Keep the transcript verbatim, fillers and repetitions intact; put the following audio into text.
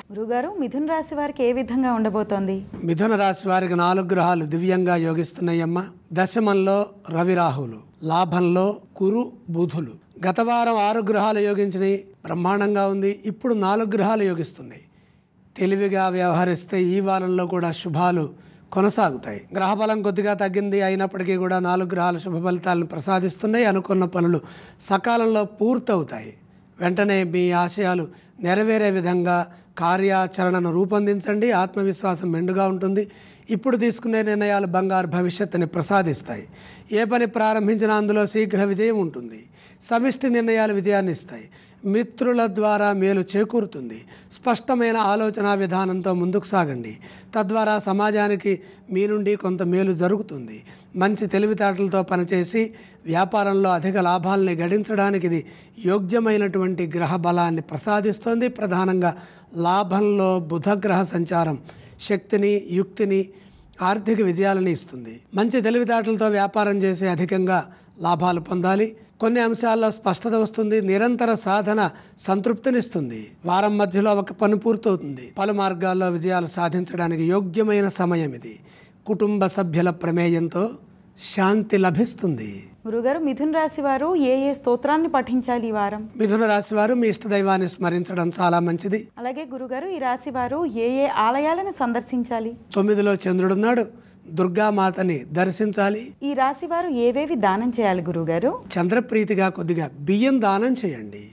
గురుగారు మిథున రాశి వారికి ఏ విధంగా ఉండబోతోంది? మిథున రాశి వారికి నాలుగు గ్రహాలు దివ్యంగా యోగిస్తున్నాయమ్మ. దశమంలో రవి రాహులు, లాభంలో గురు బుధులు. గత వారం ఆరు గ్రహాలు యోగించినాయి, బ్రహ్మాండంగా ఉంది. ఇప్పుడు నాలుగు గ్రహాలు యోగిస్తున్నాయి. తెలివిగా వ్యవహరిస్తే ఈ వారంలో కూడా శుభాలు కొనసాగుతాయి. గ్రహబలం కొద్దిగా తగ్గింది, అయినప్పటికీ కూడా నాలుగు గ్రహాలు శుభ ఫలితాలను ప్రసాదిస్తున్నాయి. అనుకున్న పనులు సకాలంలో పూర్తవుతాయి. వెంటనే మీ ఆశయాలు నెరవేరే విధంగా కార్యాచరణను రూపొందించండి. ఆత్మవిశ్వాసం మెండుగా ఉంటుంది. ఇప్పుడు తీసుకునే నిర్ణయాలు బంగారు భవిష్యత్తుని ప్రసాదిస్తాయి. ఏ పని ప్రారంభించినా అందులో శీఘ్ర విజయం ఉంటుంది. సమిష్టి నిర్ణయాలు విజయాన్ని ఇస్తాయి. మిత్రుల ద్వారా మేలు చేకూరుతుంది. స్పష్టమైన ఆలోచన విధానంతో ముందుకు సాగండి. తద్వారా సమాజానికి మీ నుండి కొంత మేలు జరుగుతుంది. మంచి తెలివితేటలతో పనిచేసి వ్యాపారంలో అధిక లాభాలని గడించడానికి ఇది యోగ్యమైనటువంటి గ్రహ బలాన్ని ప్రసాదిస్తుంది. ప్రధానంగా లాభంలో బుధగ్రహ సంచారం శక్తిని, యుక్తిని, ఆర్థిక విజయాలని ఇస్తుంది. మంచి తెలివితేటలతో వ్యాపారం చేసి అధికంగా లాభాలు పొందాలి. కొన్ని అంశాల్లో స్పష్టత వస్తుంది. నిరంతర సాధన సంతృప్తినిస్తుంది. వారం మధ్యలో ఒక పని పూర్తవుతుంది. పలు మార్గాల్లో విజయాలు సాధించడానికి యోగ్యమైన సమయం ఇది. కుటుంబ సభ్యుల ప్రమేయంతో శాంతి లభిస్తుంది. గురుగారు మిథున రాశి వారు ఏ ఏ స్తోత్రాన్ని పఠించాలి ఈ వారం? మిథున రాశి వారు మీ ఇష్ట దైవాన్ని స్మరించడం చాలా మంచిది. అలాగే గురుగారు ఈ రాశి వారు ఏ ఏ ఆలయాలను సందర్శించాలి? తొమ్మిదిలో చంద్రుడున్నాడు, దుర్గామాతని దర్శించాలి. ఈ రాశి వారు ఏవేవి దానం చేయాలి గురుగారు? చంద్రప్రీతిగా కొద్దిగా బియ్యం దానం చేయండి.